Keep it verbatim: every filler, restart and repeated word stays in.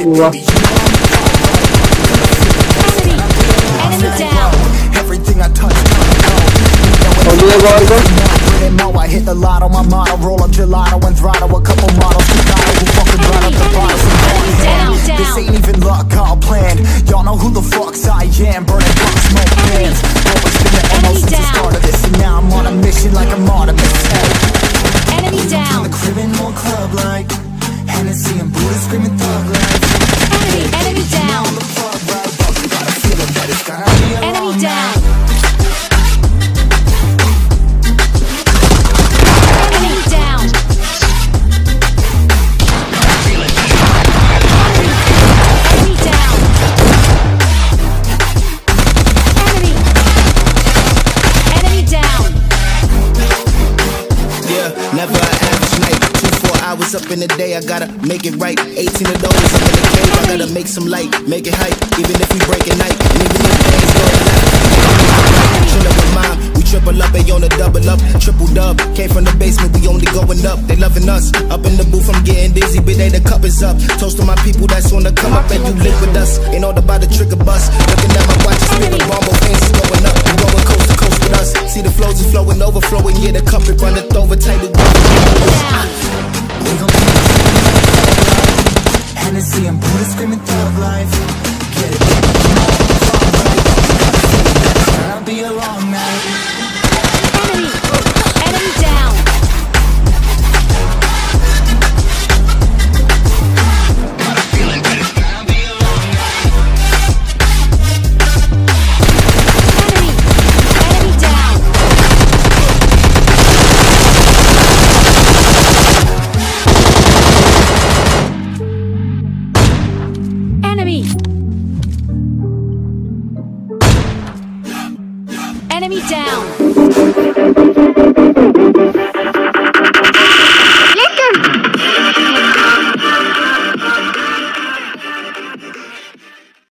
वाह I hit the lotto, my motto, roll up gelato and throttle a couple models who fucking brought up the bottles and down. This ain't even luck, all planned. Y'all know who the fucks I am. Burning blocks, smoke cans. Always been the M O since the start of this, and now I'm on a mission like I'm Artemis. Enemy down. In the criminal club like Hennessy and Buddha screaming thug like Enemy, enemy down. On the plug right, but you gotta feel it, but it's gonna be a Enemy long down. night. Up in the day, I gotta make it right. eighteen of those, I'm in the cave, I gotta make some light, make it hype, even if we break at night, and even if things go left. Chill up with mom, we triple up, they on a double up, triple dub. Came from the basement, we only going up. They loving us, up in the booth, I'm getting dizzy, but they the cup is up. Toast to my people that's on the come up, and you live with us. Ain't all about the trigger bus. Looking at my watch, spin the bomb, both hands is going up. We going coast to coast with us. See the flows is flowing, overflowing, yeah, the cup it runneth over, tight to